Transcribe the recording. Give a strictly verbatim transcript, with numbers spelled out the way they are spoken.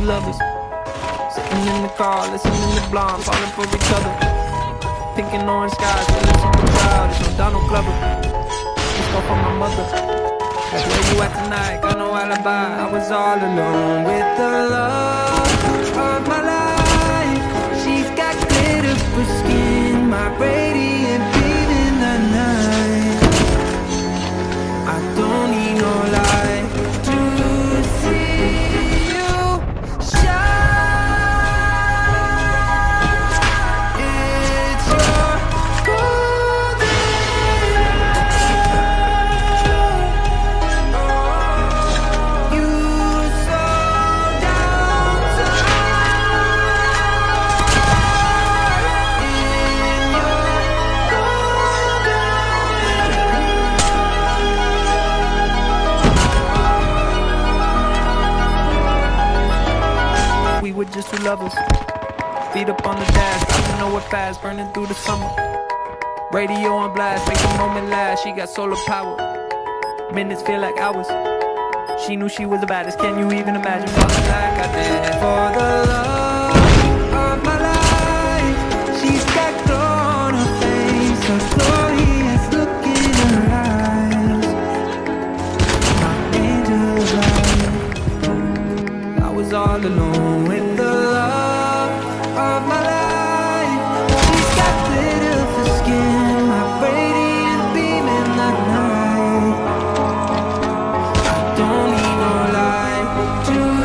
lovers. Sitting in the car, listening to Blonde, falling for each other. Pink and orange skies, feeling super proud. It's no Donald Glover. Let's go for my mother. Where you at tonight? Got no alibi. I was all alone with the love of my life. She's got glitter for skin, my radiant beam in the night. I don't need no light to see you shine. It's your golden hour. You slow down We were just two lovers, feet up on the dash, driving nowhere fast, burning through the summer. Radio on blast, make the moment last. She got solar power, minutes feel like hours. She knew she was the baddest. Can you even imagine falling like I did? For the love of my life, she's got glow on her face, a glorious look in her eyes. My angel's light. I was all alone with the love of my life. She's got glitter for skin, my radiant beam in the night. I don't need no light to